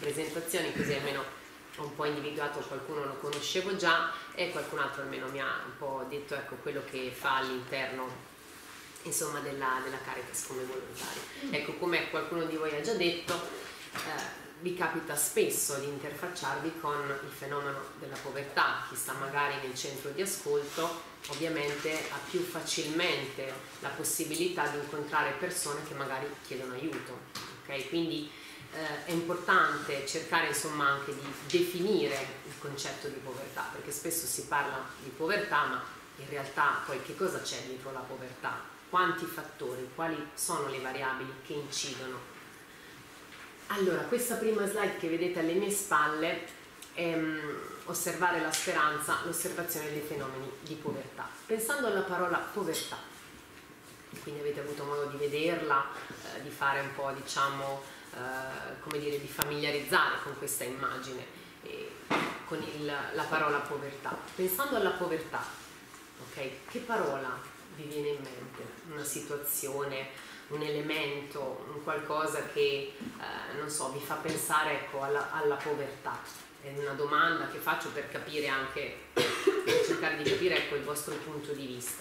presentazioni, così almeno ho un po' individuato, qualcuno lo conoscevo già e qualcun altro almeno mi ha un po' detto, ecco, quello che fa all'interno, insomma, della Caritas come volontari. Ecco, come qualcuno di voi ha già detto, vi capita spesso di interfacciarvi con il fenomeno della povertà. Chi sta magari nel centro di ascolto ovviamente ha più facilmente la possibilità di incontrare persone che magari chiedono aiuto, ok? Quindi è importante cercare, insomma, anche di definire il concetto di povertà, perché spesso si parla di povertà, ma in realtà poi che cosa c'è dietro la povertà? Quanti fattori, quali sono le variabili che incidono? Allora, questa prima slide che vedete alle mie spalle è osservare la speranza, l'osservazione dei fenomeni di povertà. Pensando alla parola povertà, quindi avete avuto modo di vederla, di fare un po', diciamo, come dire, di familiarizzare con questa immagine, con la parola povertà. Pensando alla povertà, ok, che parola vi viene in mente? Una situazione, un elemento, un qualcosa che, non so, vi fa pensare, ecco, alla povertà? È una domanda che faccio per capire anche, per cercare di capire, ecco, il vostro punto di vista.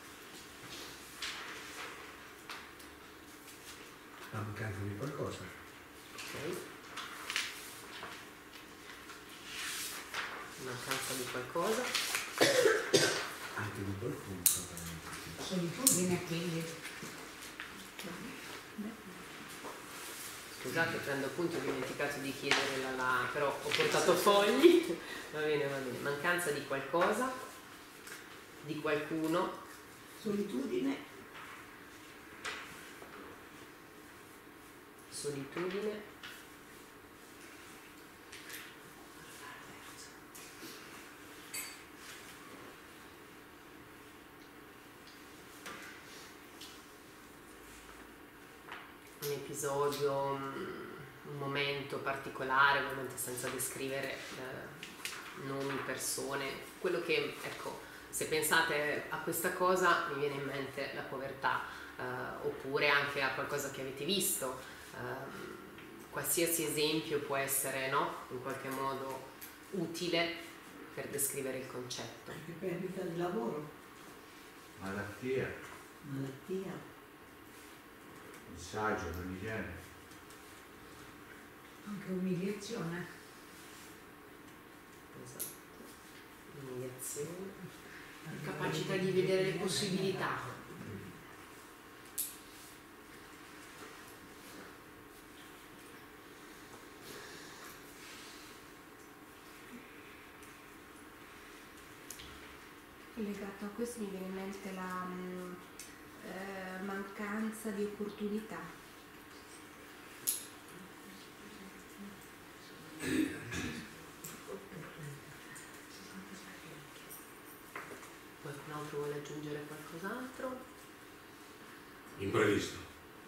La mancanza di qualcosa. Ok. Mancanza di qualcosa. Anche di qualcuno. Solitudine, quindi. Scusate, prendo appunto, ho dimenticato di chiedere però ho portato fogli. Va bene, va bene. Mancanza di qualcosa, di qualcuno. Solitudine. Solitudine. Un episodio, un momento particolare, ovviamente senza descrivere nomi, persone, quello che, ecco, se pensate a questa cosa mi viene in mente la povertà, oppure anche a qualcosa che avete visto, qualsiasi esempio può essere, no, in qualche modo utile per descrivere il concetto. Anche perdita di lavoro. Malattia. Malattia. Disagio, non igiene. Anche umiliazione. Esatto. Umiliazione. Capacità di vedere le possibilità. Legato a questo mi viene in mente la mancanza di opportunità. Qualcun altro vuole aggiungere qualcos'altro? Imprevisto.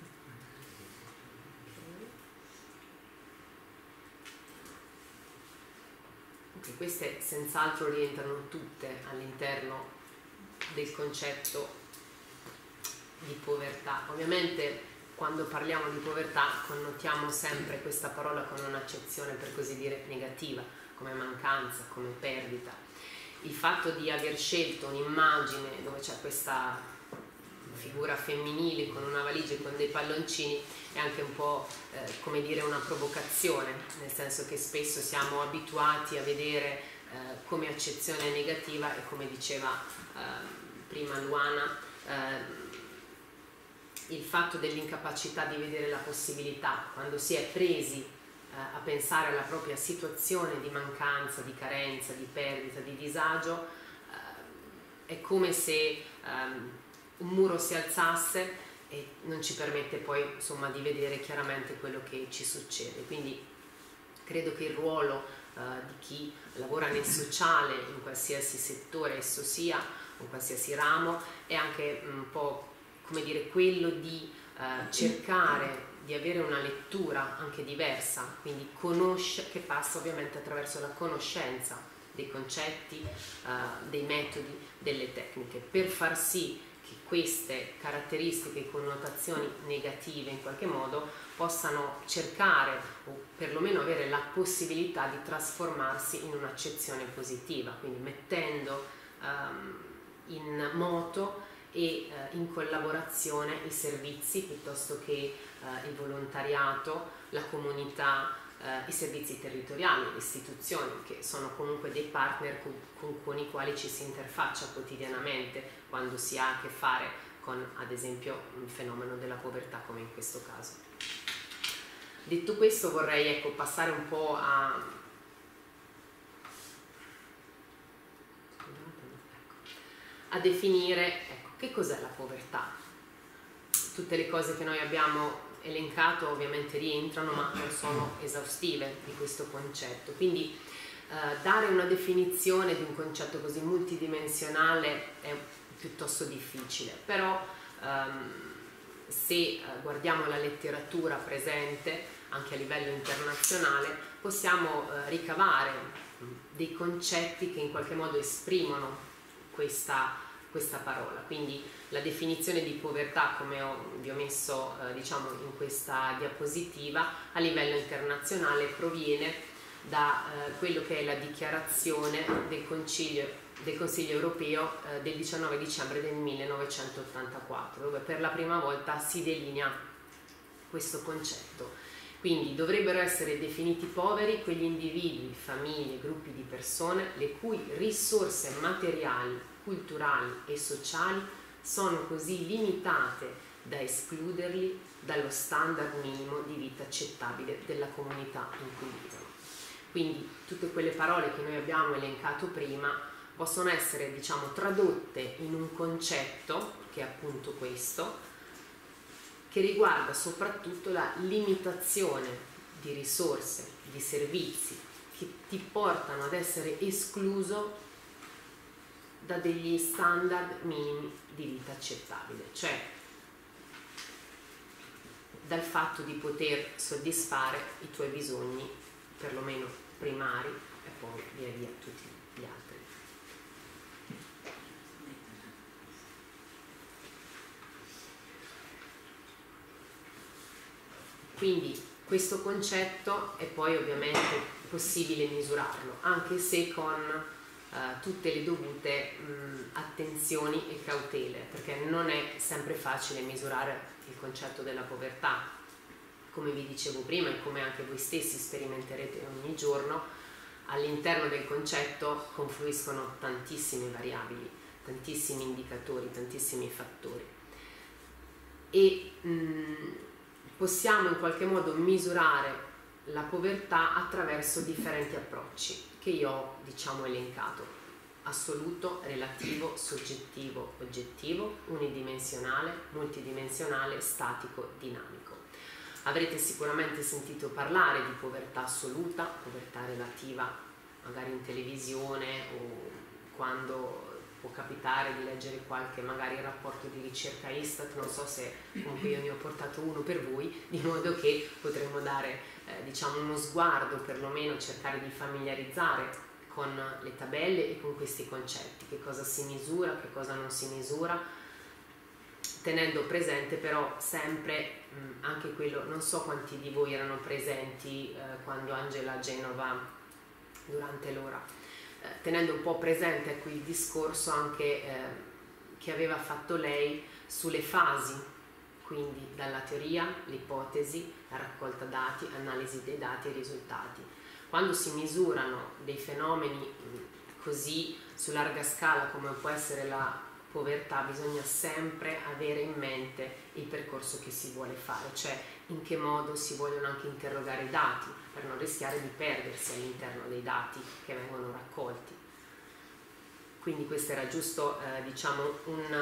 Ok, queste senz'altro rientrano tutte all'interno del concetto di povertà. Ovviamente quando parliamo di povertà connotiamo sempre questa parola con un'accezione, per così dire, negativa, come mancanza, come perdita. Il fatto di aver scelto un'immagine dove c'è questa figura femminile con una valigia e con dei palloncini è anche un po' come dire una provocazione, nel senso che spesso siamo abituati a vedere come accezione negativa, e come diceva prima Luana, il fatto dell'incapacità di vedere la possibilità. Quando si è presi a pensare alla propria situazione di mancanza, di carenza, di perdita, di disagio, è come se un muro si alzasse e non ci permette poi, insomma, di vedere chiaramente quello che ci succede. Quindi credo che il ruolo di chi lavora nel sociale, in qualsiasi settore esso sia, in qualsiasi ramo, è anche un po', come dire, quello di cercare di avere una lettura anche diversa, quindi che passa ovviamente attraverso la conoscenza dei concetti, dei metodi, delle tecniche, per far sì che queste caratteristiche e connotazioni negative in qualche modo possano cercare o perlomeno avere la possibilità di trasformarsi in un'accezione positiva, quindi mettendo in moto e in collaborazione i servizi piuttosto che il volontariato, la comunità, i servizi territoriali, le istituzioni, che sono comunque dei partner con i quali ci si interfaccia quotidianamente quando si ha a che fare con, ad esempio, un fenomeno della povertà come in questo caso. Detto questo, vorrei passare un po' a definire che cos'è la povertà. Tutte le cose che noi abbiamo elencato ovviamente rientrano, ma non sono esaustive di questo concetto, quindi dare una definizione di un concetto così multidimensionale è piuttosto difficile, però se guardiamo la letteratura presente anche a livello internazionale possiamo ricavare dei concetti che in qualche modo esprimono questa parola. Quindi la definizione di povertà, come vi ho messo diciamo in questa diapositiva, a livello internazionale proviene da quello che è la dichiarazione del Consiglio europeo del 19 dicembre del 1984, dove per la prima volta si delinea questo concetto. Quindi dovrebbero essere definiti poveri quegli individui, famiglie, gruppi di persone le cui risorse materiali, culturali e sociali sono così limitate da escluderli dallo standard minimo di vita accettabile della comunità in cui vivono. Quindi tutte quelle parole che noi abbiamo elencato prima possono essere, diciamo, tradotte in un concetto che è appunto questo, che riguarda soprattutto la limitazione di risorse, di servizi che ti portano ad essere escluso da degli standard minimi di vita accettabile, cioè dal fatto di poter soddisfare i tuoi bisogni perlomeno primari e poi via via tutti gli altri. Quindi questo concetto è poi ovviamente possibile misurarlo, anche se con tutte le dovute attenzioni e cautele, perché non è sempre facile misurare il concetto della povertà. Come vi dicevo prima e come anche voi stessi sperimenterete ogni giorno, all'interno del concetto confluiscono tantissime variabili, tantissimi indicatori, tantissimi fattori e possiamo in qualche modo misurare la povertà attraverso differenti approcci che io ho, diciamo, elencato: assoluto, relativo, soggettivo, oggettivo, unidimensionale, multidimensionale, statico, dinamico. Avrete sicuramente sentito parlare di povertà assoluta, povertà relativa, magari in televisione o quando può capitare di leggere qualche magari rapporto di ricerca Istat, non so se comunque io ne ho portato uno per voi, di modo che potremo dare diciamo uno sguardo, perlomeno cercare di familiarizzare con le tabelle e con questi concetti, che cosa si misura, che cosa non si misura, tenendo presente però sempre anche quello, non so quanti di voi erano presenti quando Angela a Genova durante l'ora, tenendo un po' presente ecco, il discorso anche che aveva fatto lei sulle fasi, quindi dalla teoria, l'ipotesi, la raccolta dati, analisi dei dati e risultati. Quando si misurano dei fenomeni così su larga scala come può essere la povertà, bisogna sempre avere in mente il percorso che si vuole fare, cioè in che modo si vogliono anche interrogare i dati per non rischiare di perdersi all'interno dei dati che vengono raccolti. Quindi questo era giusto diciamo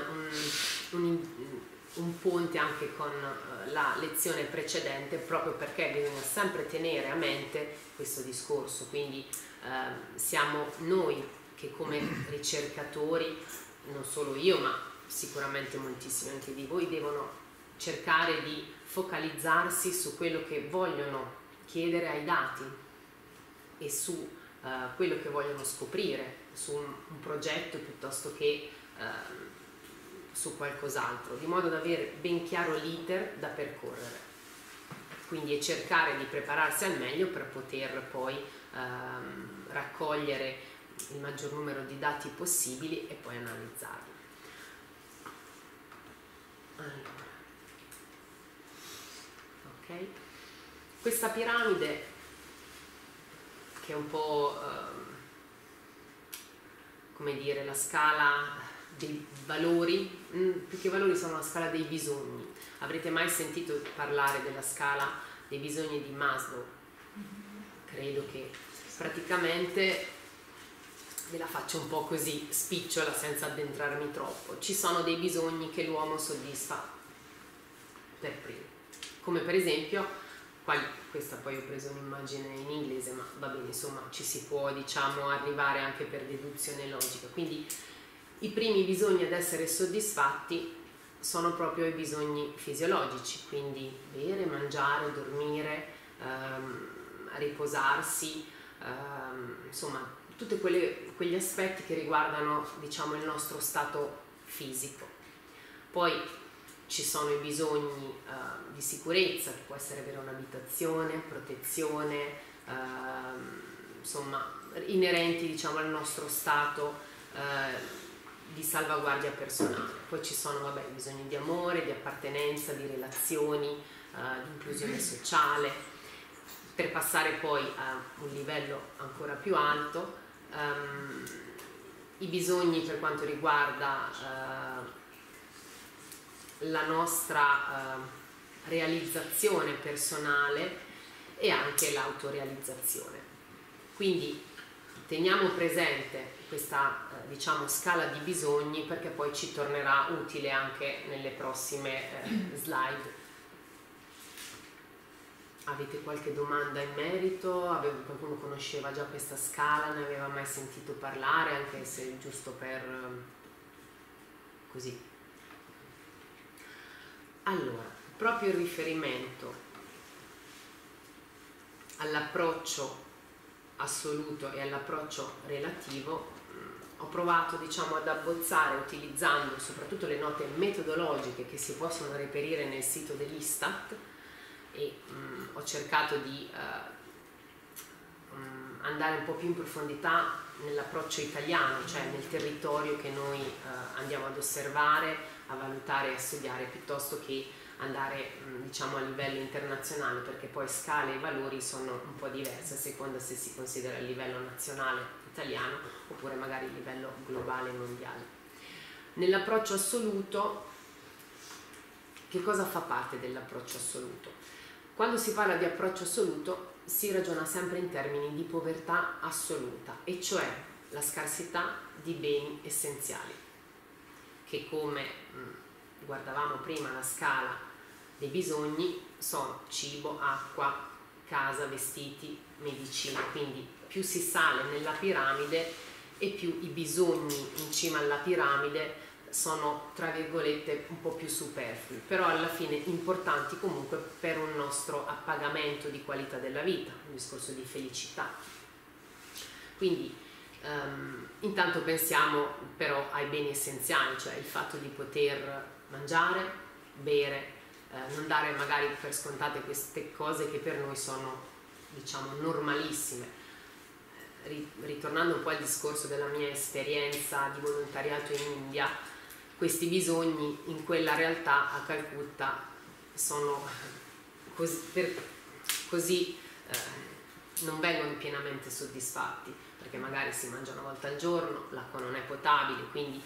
un ponte anche con la lezione precedente, proprio perché bisogna sempre tenere a mente questo discorso. Quindi siamo noi che come ricercatori, non solo io ma sicuramente moltissimi anche di voi, devono cercare di focalizzarsi su quello che vogliono chiedere ai dati e su quello che vogliono scoprire, su un progetto piuttosto che su qualcos'altro, di modo da avere ben chiaro l'iter da percorrere. Quindi è cercare di prepararsi al meglio per poter poi raccogliere il maggior numero di dati possibili e poi analizzarli. Allora. Okay. Questa piramide, che è un po' come dire la scala dei valori, più che valori sono la scala dei bisogni. Avrete mai sentito parlare della scala dei bisogni di Maslow? Credo che praticamente ve la faccio un po' così spicciola senza addentrarmi troppo. Ci sono dei bisogni che l'uomo soddisfa per primo, come per esempio, questa poi ho preso un'immagine in inglese, ma va bene, insomma ci si può diciamo arrivare anche per deduzione logica. Quindi i primi bisogni ad essere soddisfatti sono proprio i bisogni fisiologici, quindi bere, mangiare, dormire, riposarsi, insomma tutti quegli aspetti che riguardano diciamo il nostro stato fisico. Poi ci sono i bisogni di sicurezza, che può essere avere un'abitazione, protezione, insomma inerenti diciamo al nostro stato di salvaguardia personale. Poi ci sono i bisogni di amore, di appartenenza, di relazioni, di inclusione sociale, per passare poi a un livello ancora più alto, i bisogni per quanto riguarda la nostra realizzazione personale e anche l'autorealizzazione. Quindi teniamo presente questa diciamo scala di bisogni, perché poi ci tornerà utile anche nelle prossime slide. Avete qualche domanda in merito? Qualcuno conosceva già questa scala, ne aveva mai sentito parlare, anche se giusto per così. Allora, proprio in riferimento all'approccio assoluto e all'approccio relativo, ho provato diciamo ad abbozzare, utilizzando soprattutto le note metodologiche che si possono reperire nel sito dell'Istat, e ho cercato di andare un po' più in profondità nell'approccio italiano, cioè nel territorio che noi andiamo ad osservare, a valutare e a studiare, piuttosto che andare diciamo a livello internazionale, perché poi scale e valori sono un po' diverse a seconda se si considera il livello nazionale italiano oppure magari il livello globale mondiale. Nell'approccio assoluto, che cosa fa parte dell'approccio assoluto? Quando si parla di approccio assoluto si ragiona sempre in termini di povertà assoluta, e cioè la scarsità di beni essenziali, che come guardavamo prima la scala dei bisogni sono cibo, acqua, casa, vestiti, medicina. Quindi più si sale nella piramide e più i bisogni in cima alla piramide sono tra virgolette un po' più superflui, però alla fine importanti comunque per un nostro appagamento di qualità della vita, un discorso di felicità. Quindi intanto pensiamo però ai beni essenziali, cioè il fatto di poter mangiare, bere, non dare magari per scontate queste cose che per noi sono diciamo normalissime. Ritornando un po' al discorso della mia esperienza di volontariato in India, questi bisogni in quella realtà a Calcutta sono così non vengono pienamente soddisfatti, perché magari si mangia una volta al giorno, l'acqua non è potabile, quindi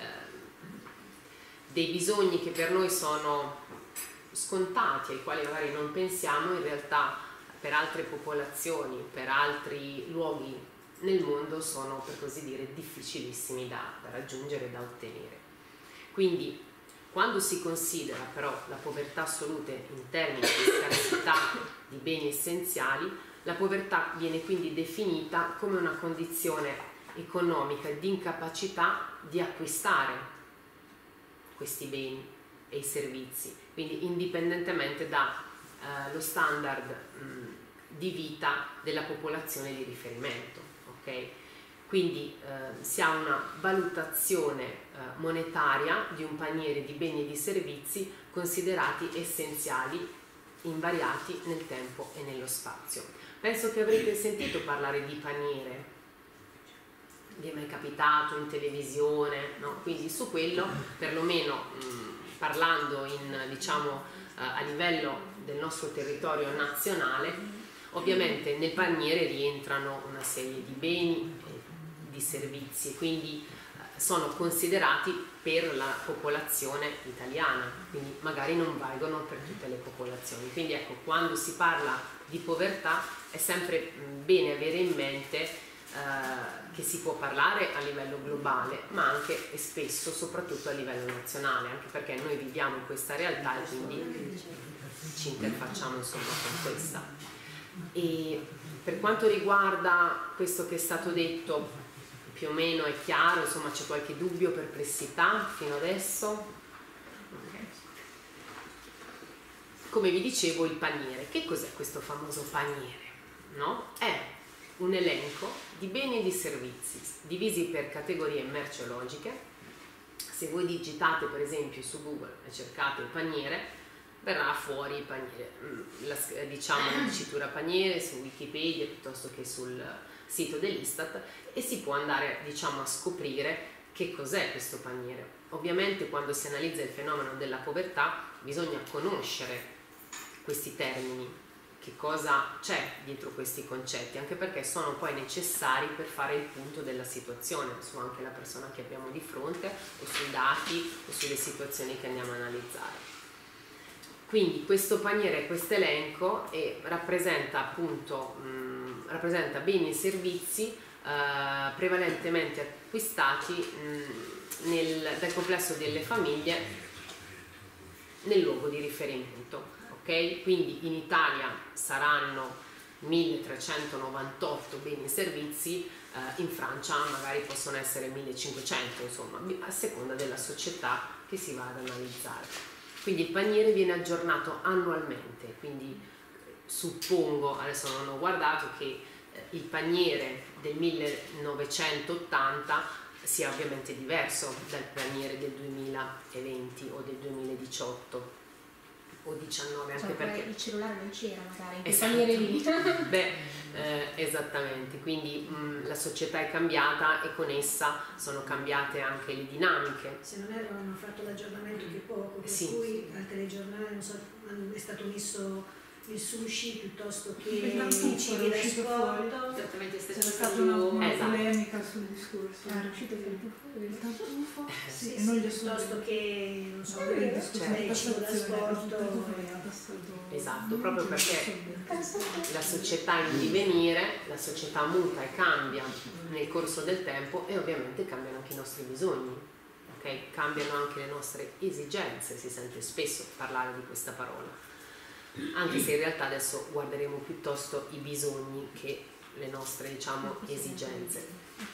dei bisogni che per noi sono scontati, ai quali magari non pensiamo, in realtà per altre popolazioni, per altri luoghi nel mondo sono, per così dire, difficilissimi da raggiungere e da ottenere. Quindi quando si considera però la povertà assoluta in termini di scarsità di beni essenziali, la povertà viene quindi definita come una condizione economica di incapacità di acquistare questi beni e i servizi, quindi indipendentemente dallo standard di vita della popolazione di riferimento. Okay? quindi si ha una valutazione monetaria di un paniere di beni e di servizi considerati essenziali, invariati nel tempo e nello spazio. Penso che avrete sentito parlare di paniere, vi è mai capitato in televisione, no? Quindi su quello, perlomeno parlando a livello del nostro territorio nazionale, ovviamente nel paniere rientrano una serie di beni e di servizi, quindi sono considerati per la popolazione italiana, quindi magari non valgono per tutte le popolazioni. Quindi ecco, quando si parla di povertà è sempre bene avere in mente che si può parlare a livello globale, ma anche e spesso, soprattutto a livello nazionale, anche perché noi viviamo in questa realtà e quindi ci interfacciamo insomma con questa. E per quanto riguarda questo che è stato detto, più o meno è chiaro, insomma c'è qualche dubbio, perplessità fino adesso? Okay. Come vi dicevo, il paniere. Che cos'è questo famoso paniere? No? È un elenco di beni e di servizi divisi per categorie merceologiche. Se voi digitate per esempio su Google e cercate paniere, verrà fuori il paniere, la dicitura paniere su Wikipedia piuttosto che sul sito dell'Istat, e si può andare a scoprire che cos'è questo paniere. Ovviamente quando si analizza il fenomeno della povertà bisogna conoscere questi termini, che cosa c'è dietro questi concetti, anche perché sono poi necessari per fare il punto della situazione su anche la persona che abbiamo di fronte, o sui dati o sulle situazioni che andiamo a analizzare. Quindi questo paniere, questo elenco rappresenta appunto rappresenta beni e servizi prevalentemente acquistati dal complesso delle famiglie nel luogo di riferimento. Okay? Quindi in Italia saranno 1398 beni e servizi, in Francia magari possono essere 1500, insomma, a seconda della società che si va ad analizzare. Quindi il paniere viene aggiornato annualmente, quindi suppongo, adesso non ho guardato, che il paniere del 1980 sia ovviamente diverso dal paniere del 2020 o del 2018 o 19, anche perché il cellulare non c'era magari in quel esatto. paniere lì. Esattamente, quindi la società è cambiata e con essa sono cambiate anche le dinamiche. Se non erro hanno fatto l'aggiornamento che poco, per Sì. cui al telegiornale non so, è stato messo il sushi piuttosto che i cibi da sport. Esattamente C'era stesso stata caso. una Esatto. polemica sul discorso. Era uscito il tartufo, sì, Sì, e non gli piuttosto che non so, il il discorso cibo da sport. Esatto, proprio perché la società in divenire, la società muta e cambia nel corso del tempo, e ovviamente cambiano anche i nostri bisogni, okay? Cambiano anche le nostre esigenze, si sente spesso parlare di questa parola, anche se in realtà adesso guarderemo piuttosto i bisogni che le nostre, diciamo, esigenze.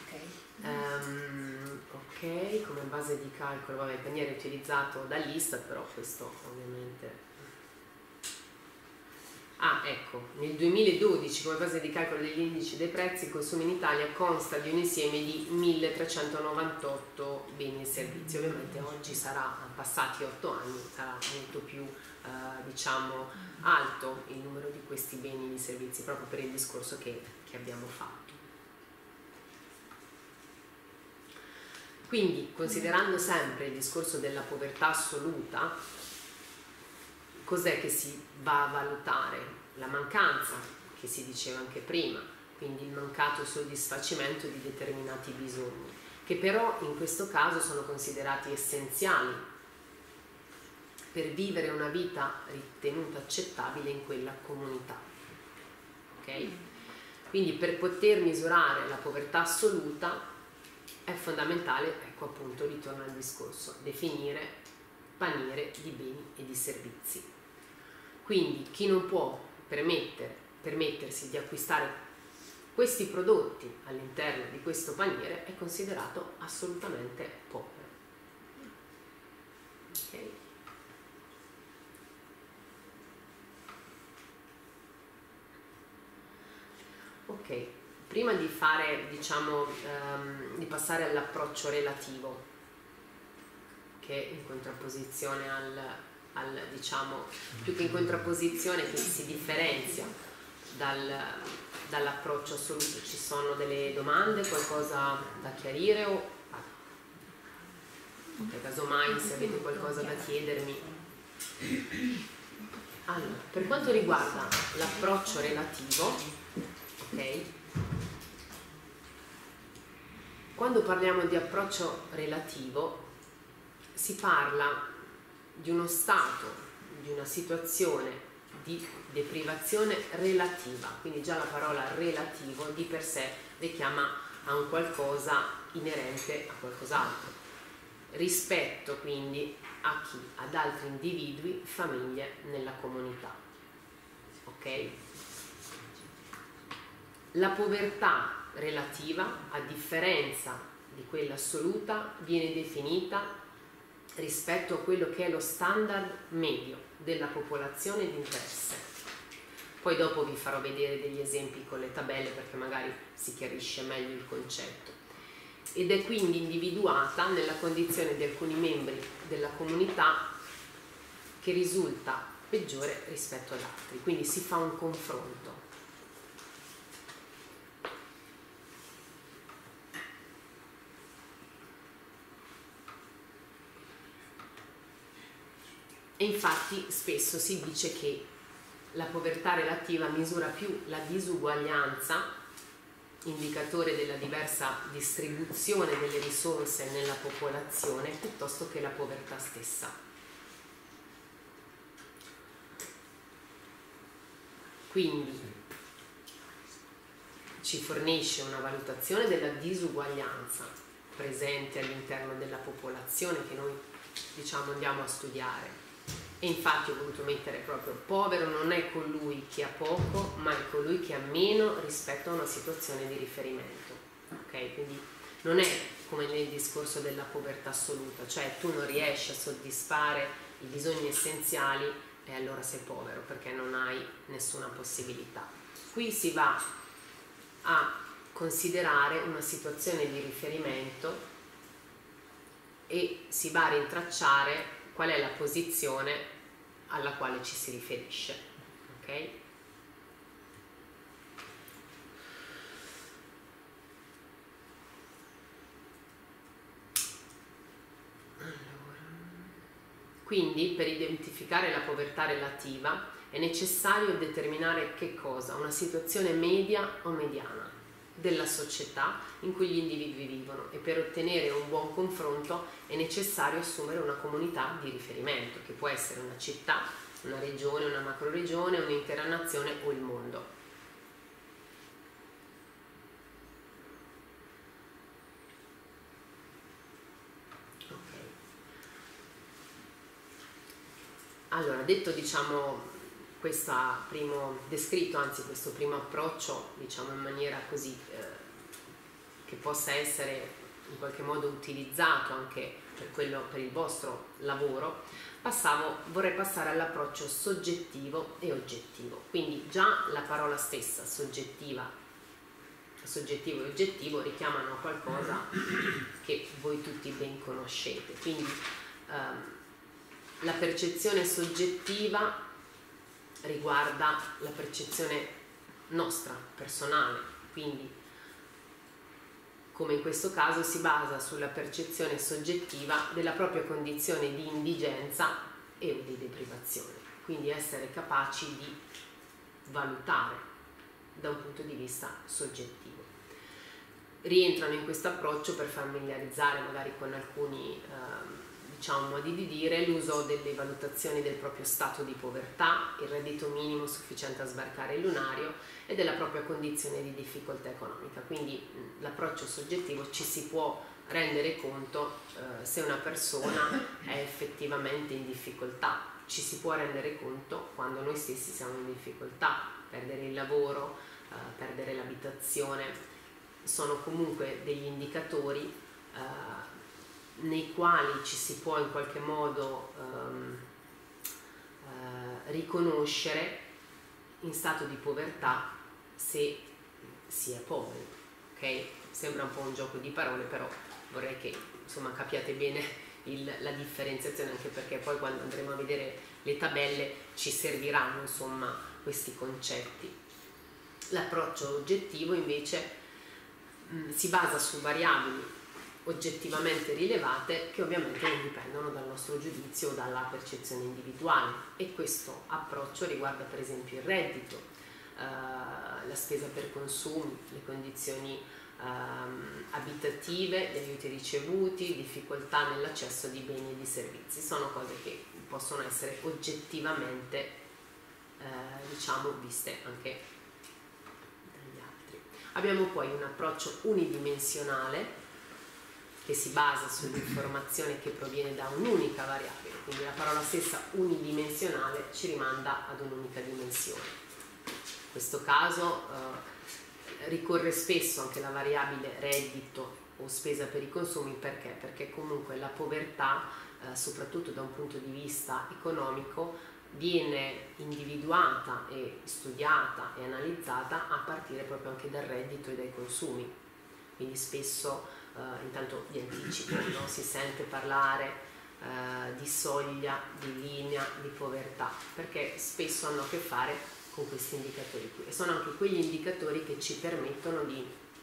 Ok, come base di calcolo, vabbè, il paniere è utilizzato dall'Istat, però questo ovviamente... ecco, nel 2012 come base di calcolo degli indici dei prezzi il consumo in Italia consta di un insieme di 1398 beni e servizi. Ovviamente oggi sarà, passati 8 anni, sarà molto più diciamo alto il numero di questi beni e di servizi, proprio per il discorso che abbiamo fatto. Quindi, considerando sempre il discorso della povertà assoluta, cos'è che si va a valutare? La mancanza, che si diceva anche prima, quindi il mancato soddisfacimento di determinati bisogni, che però in questo caso sono considerati essenziali per vivere una vita ritenuta accettabile in quella comunità. Okay? Quindi per poter misurare la povertà assoluta è fondamentale, ecco appunto, ritorno al discorso, definire paniere di beni e di servizi. Quindi chi non può permettersi di acquistare questi prodotti all'interno di questo paniere è considerato assolutamente povero. Okay? Ok, prima di fare, diciamo, di passare all'approccio relativo, che è in contrapposizione diciamo, più che in contrapposizione, che si differenzia dall'approccio assoluto, ci sono delle domande, qualcosa da chiarire o casomai se avete qualcosa da chiedermi. Allora, per quanto riguarda l'approccio relativo, ok? Quando parliamo di approccio relativo si parla di uno stato, di una situazione di deprivazione relativa, quindi già la parola relativo di per sé richiama a un qualcosa inerente a qualcos'altro, rispetto quindi a chi? Ad altri individui, famiglie nella comunità. Ok? La povertà relativa, a differenza di quella assoluta, viene definita rispetto a quello che è lo standard medio della popolazione di interesse. Poi dopo vi farò vedere degli esempi con le tabelle perché magari si chiarisce meglio il concetto. Ed è quindi individuata nella condizione di alcuni membri della comunità che risulta peggiore rispetto ad altri, quindi si fa un confronto. E infatti spesso si dice che la povertà relativa misura più la disuguaglianza, indicatore della diversa distribuzione delle risorse nella popolazione, piuttosto che la povertà stessa. Quindi ci fornisce una valutazione della disuguaglianza presente all'interno della popolazione che noi, diciamo, andiamo a studiare. E infatti ho voluto mettere proprio povero non è colui che ha poco, ma è colui che ha meno rispetto a una situazione di riferimento. Ok? Quindi non è come nel discorso della povertà assoluta, cioè tu non riesci a soddisfare i bisogni essenziali e allora sei povero perché non hai nessuna possibilità. Qui si va a considerare una situazione di riferimento e si va a rintracciare qual è la posizione alla quale ci si riferisce, ok? Allora. Quindi per identificare la povertà relativa è necessario determinare che cosa? Una situazione media o mediana della società in cui gli individui vivono, e per ottenere un buon confronto è necessario assumere una comunità di riferimento, che può essere una città, una regione, una macroregione, un'intera nazione o il mondo. Okay. Allora, detto, diciamo, questo primo approccio, diciamo, in maniera così che possa essere in qualche modo utilizzato anche per il vostro lavoro, vorrei passare all'approccio soggettivo e oggettivo. Quindi già la parola stessa, soggettivo e oggettivo, richiamano a qualcosa che voi tutti ben conoscete. Quindi la percezione soggettiva riguarda la percezione nostra, personale, quindi come in questo caso si basa sulla percezione soggettiva della propria condizione di indigenza e o di deprivazione, quindi essere capaci di valutare da un punto di vista soggettivo. Rientrano in questo approccio, per familiarizzare magari con alcuni diciamo modi di dire, l'uso delle valutazioni del proprio stato di povertà, il reddito minimo sufficiente a sbarcare il lunario e della propria condizione di difficoltà economica. Quindi l'approccio soggettivo ci si può rendere conto se una persona è effettivamente in difficoltà, ci si può rendere conto quando noi stessi siamo in difficoltà, perdere il lavoro, perdere l'abitazione, sono comunque degli indicatori nei quali ci si può in qualche modo riconoscere in stato di povertà se si è poveri, ok? Sembra un po' un gioco di parole, però vorrei che insomma capiate bene la differenziazione, anche perché poi quando andremo a vedere le tabelle ci serviranno insomma questi concetti. L'approccio oggettivo invece si basa su variabili oggettivamente rilevate che ovviamente non dipendono dal nostro giudizio o dalla percezione individuale, e questo approccio riguarda per esempio il reddito, la spesa per consumi, le condizioni abitative, gli aiuti ricevuti, difficoltà nell'accesso di beni e di servizi. Sono cose che possono essere oggettivamente diciamo viste anche dagli altri. Abbiamo poi un approccio unidimensionale che si basa sull'informazione che proviene da un'unica variabile, quindi la parola stessa unidimensionale ci rimanda ad un'unica dimensione. In questo caso ricorre spesso anche la variabile reddito o spesa per i consumi, perché? Perché comunque la povertà, soprattutto da un punto di vista economico, viene individuata e studiata e analizzata a partire proprio anche dal reddito e dai consumi. Quindi spesso intanto vi anticipo, no? Si sente parlare di soglia, di linea, di povertà, perché spesso hanno a che fare con questi indicatori qui, e sono anche quegli indicatori che ci permettono di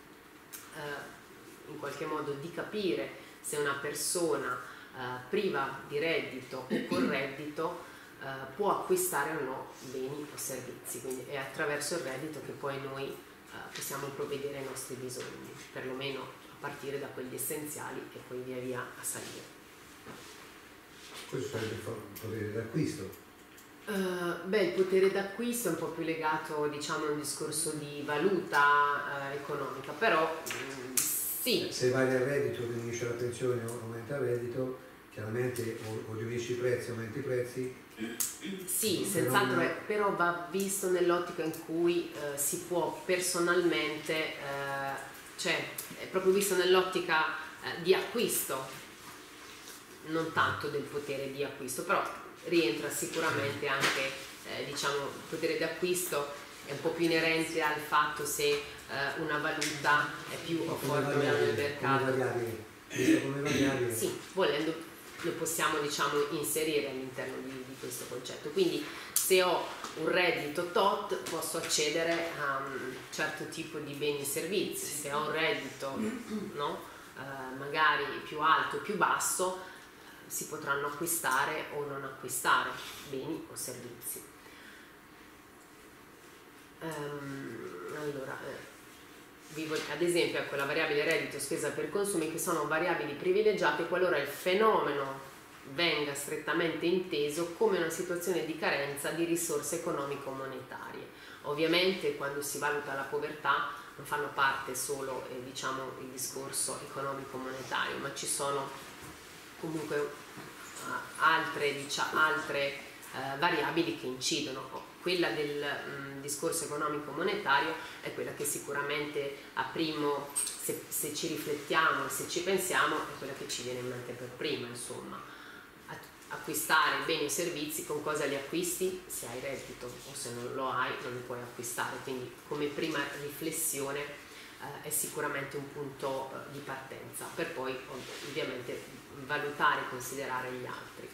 in qualche modo di capire se una persona priva di reddito o con reddito può acquistare o no beni o servizi. Quindi è attraverso il reddito che poi noi possiamo provvedere ai nostri bisogni, perlomeno a partire da quelli essenziali e poi via via a salire. Questo sarebbe il potere d'acquisto. Il potere d'acquisto è un po' più legato, diciamo, a un discorso di valuta economica, però sì. Se vai al reddito, diminuisce la pensione o aumenta il reddito, chiaramente o diminuisci i prezzi, aumenti i prezzi. Sì, senz'altro, però va visto nell'ottica in cui si può personalmente, cioè è proprio visto nell'ottica di acquisto, non tanto del potere di acquisto, però rientra sicuramente anche, diciamo, il potere di acquisto è un po' più inerente al fatto se una valuta è più o forte nel mercato. Come variabile. Sì, volendo lo possiamo, diciamo, inserire all'interno di questo concetto. Quindi se ho un reddito tot posso accedere a un certo tipo di beni e servizi, se ho un reddito no, magari più alto o più basso, si potranno acquistare o non acquistare beni o servizi. Allora, ad esempio, ecco, la variabile reddito spesa per consumi, che sono variabili privilegiate qualora il fenomeno venga strettamente inteso come una situazione di carenza di risorse economico-monetarie. Ovviamente quando si valuta la povertà non fanno parte solo diciamo, il discorso economico-monetario, ma ci sono comunque altre variabili che incidono. Quella del discorso economico-monetario è quella che sicuramente a primo, se ci riflettiamo e se ci pensiamo, è quella che ci viene in mente per prima, insomma. Acquistare beni o servizi, con cosa li acquisti? Se hai reddito, o se non lo hai non li puoi acquistare, quindi come prima riflessione è sicuramente un punto di partenza, per poi ovviamente valutare e considerare gli altri.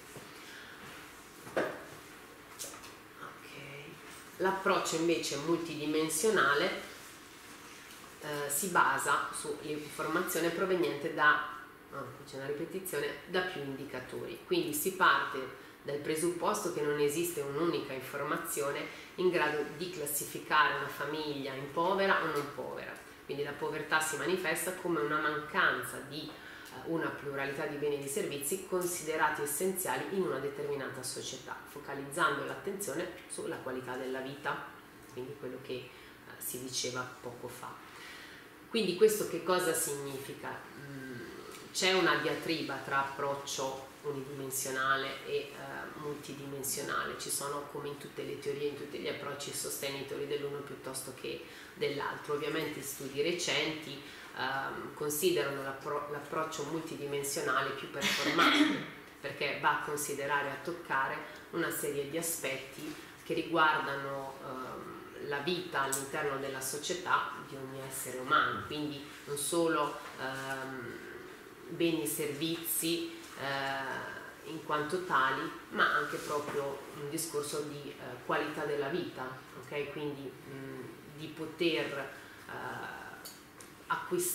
L'approccio invece multidimensionale si basa sull'informazione proveniente da c'è una ripetizione, da più indicatori. Quindi si parte dal presupposto che non esiste un'unica informazione in grado di classificare una famiglia in povera o non povera. Quindi la povertà si manifesta come una mancanza di una pluralità di beni e di servizi considerati essenziali in una determinata società, focalizzando l'attenzione sulla qualità della vita, quindi quello che si diceva poco fa. Quindi questo che cosa significa? C'è una diatriba tra approccio unidimensionale e multidimensionale, ci sono, come in tutte le teorie, in tutti gli approcci, sostenitori dell'uno piuttosto che dell'altro. Ovviamente studi recenti considerano l'approccio multidimensionale più performante, perché va a considerare, a toccare una serie di aspetti che riguardano la vita all'interno della società di ogni essere umano, quindi non solo beni e servizi in quanto tali, ma anche proprio un discorso di qualità della vita, ok? Quindi di poter acquistare